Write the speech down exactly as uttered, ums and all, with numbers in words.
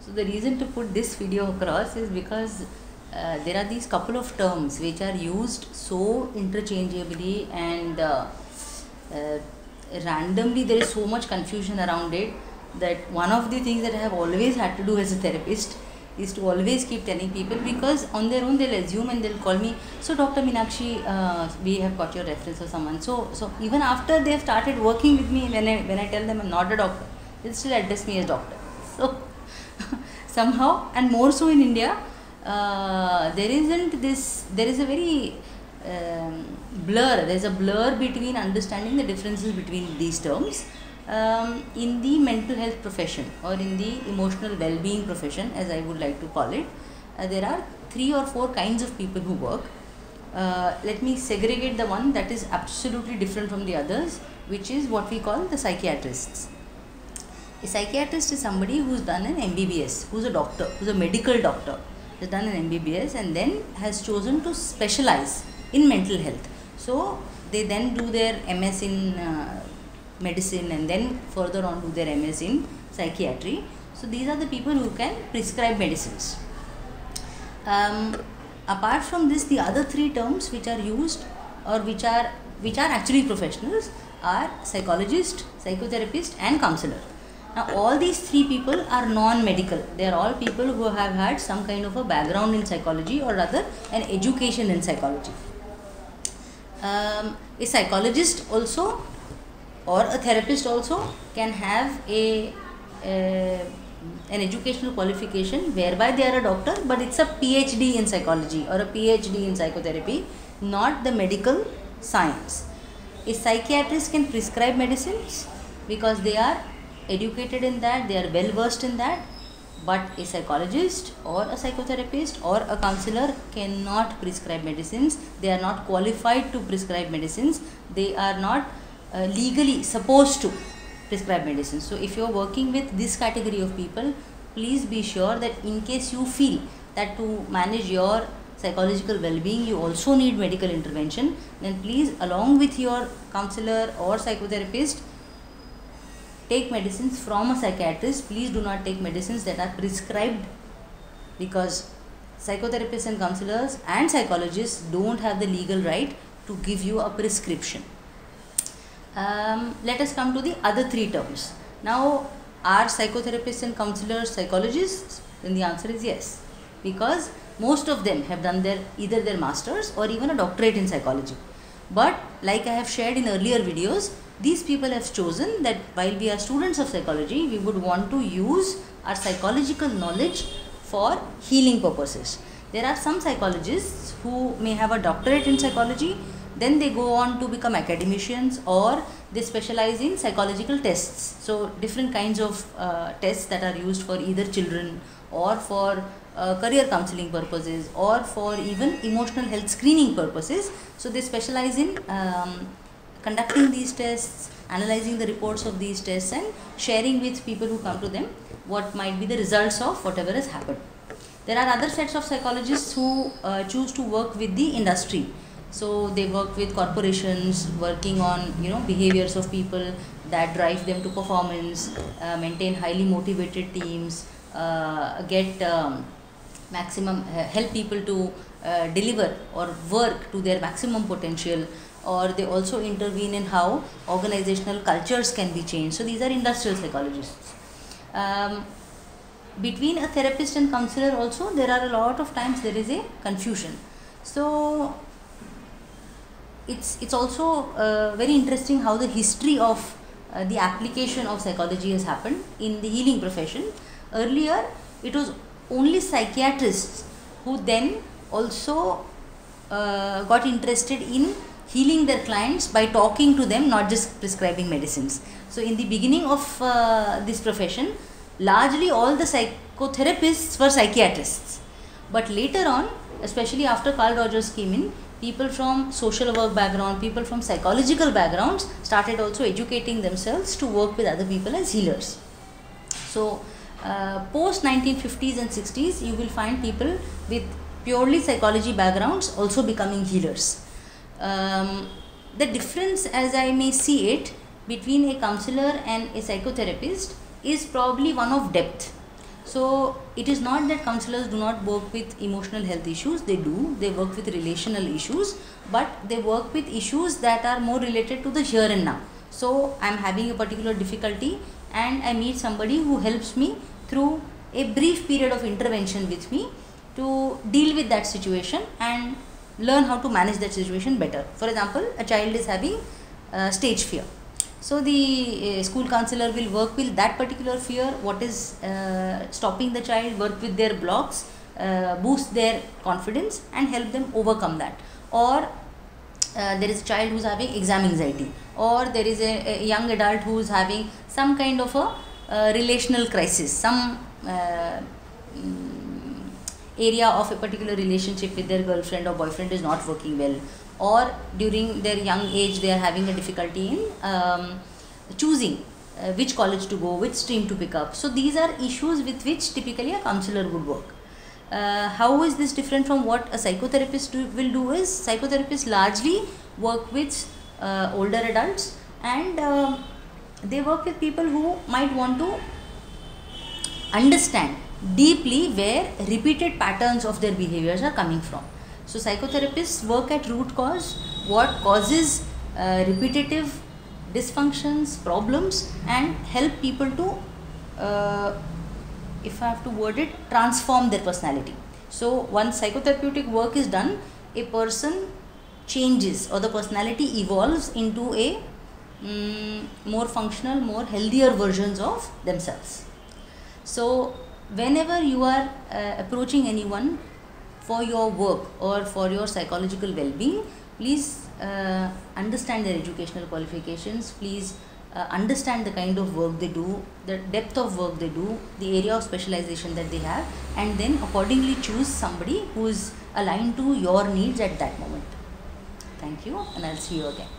So the reason to put this video across is because uh, there are these couple of terms which are used so interchangeably and uh, uh, randomly. There is so much confusion around it that one of the things that I have always had to do as a therapist is to always keep telling people, because on their own they'll assume and they'll call me, so Doctor Meenakshi, uh, we have got your reference or someone. So so even after they've started working with me, when I, when I tell them I'm not a doctor, they'll still address me as doctor. So somehow, and more so in India, uh, there isn't this, there is a very um, blur, there's a blur between understanding the differences between these terms. Um, in the mental health profession or in the emotional well-being profession, as I would like to call it, uh, there are three or four kinds of people who work. Uh, let me segregate the one that is absolutely different from the others, which is what we call the psychiatrists. A psychiatrist is somebody who's done an M B B S, who's a doctor, who's a medical doctor, has done an M B B S and then has chosen to specialize in mental health. So they then do their M S in uh, medicine and then further on do their M S in psychiatry. So these are the people who can prescribe medicines. Um, apart from this, the other three terms which are used or which are which are actually professionals are psychologist, psychotherapist and counselor. Now all these three people are non-medical. They are all people who have had some kind of a background in psychology or rather an education in psychology. Um, a psychologist also or a therapist also can have a, a an educational qualification whereby they are a doctor, but it's a PhD in psychology or a PhD in psychotherapy, not the medical science. A psychiatrist can prescribe medicines because they are educated in that, they are well versed in that, but a psychologist or a psychotherapist or a counselor cannot prescribe medicines. They are not qualified to prescribe medicines. They are not Uh, legally supposed to prescribe medicine. So if you are working with this category of people, please be sure that in case you feel that to manage your psychological well-being you also need medical intervention, then please, along with your counselor or psychotherapist, take medicines from a psychiatrist. Please do not take medicines that are prescribed, because psychotherapists and counselors and psychologists don't have the legal right to give you a prescription. Um, let us come to the other three terms. Now, are psychotherapists and counselors psychologists? Then the answer is yes, because most of them have done their either their masters or even a doctorate in psychology. But like I have shared in earlier videos, these people have chosen that while we are students of psychology, we would want to use our psychological knowledge for healing purposes. There are some psychologists who may have a doctorate in psychology, then they go on to become academicians or they specialize in psychological tests. So different kinds of uh, tests that are used for either children or for uh, career counseling purposes or for even emotional health screening purposes. So they specialize in um, conducting these tests, analyzing the reports of these tests and sharing with people who come to them what might be the results of whatever has happened. There are other sets of psychologists who uh, choose to work with the industry. So they work with corporations, working on you know behaviors of people that drive them to performance, uh, maintain highly motivated teams, uh, get um, maximum uh, help people to uh, deliver or work to their maximum potential, or they also intervene in how organizational cultures can be changed. So these are industrial psychologists. Um, between a therapist and counselor also, there are a lot of times there is a confusion. So It's, it's also uh, very interesting how the history of uh, the application of psychology has happened in the healing profession. Earlier, it was only psychiatrists who then also uh, got interested in healing their clients by talking to them, not just prescribing medicines. So in the beginning of uh, this profession, largely all the psychotherapists were psychiatrists. But later on, especially after Carl Rogers came in, people from social work background, people from psychological backgrounds started also educating themselves to work with other people as healers. So uh, post nineteen fifties and sixties, you will find people with purely psychology backgrounds also becoming healers. Um, the difference, as I may see it, between a counselor and a psychotherapist is probably one of depth. So it is not that counselors do not work with emotional health issues. They do. They work with relational issues, but they work with issues that are more related to the here and now. So I am having a particular difficulty and I meet somebody who helps me through a brief period of intervention with me to deal with that situation and learn how to manage that situation better. For example, a child is having uh, stage fear. So the uh, school counselor will work with that particular fear, what is uh, stopping the child, work with their blocks, uh, boost their confidence and help them overcome that. Or uh, there is a child who is having exam anxiety, or there is a, a young adult who is having some kind of a uh, relational crisis, some uh, um, area of a particular relationship with their girlfriend or boyfriend is not working well, or during their young age they are having a difficulty in um, choosing uh, which college to go, which stream to pick up. So these are issues with which typically a counselor would work. Uh, how is this different from what a psychotherapist do, will do is, psychotherapists largely work with uh, older adults, and uh, they work with people who might want to understand deeply where repeated patterns of their behaviors are coming from. So psychotherapists work at root cause, what causes uh, repetitive dysfunctions, problems, and help people to, uh, if I have to word it, transform their personality. So once psychotherapeutic work is done, a person changes or the personality evolves into a um, more functional, more healthier versions of themselves. So whenever you are uh, approaching anyone for your work or for your psychological well-being, please uh, understand their educational qualifications, please uh, understand the kind of work they do, the depth of work they do, the area of specialization that they have, and then accordingly choose somebody who is aligned to your needs at that moment. Thank you, and I'll see you again.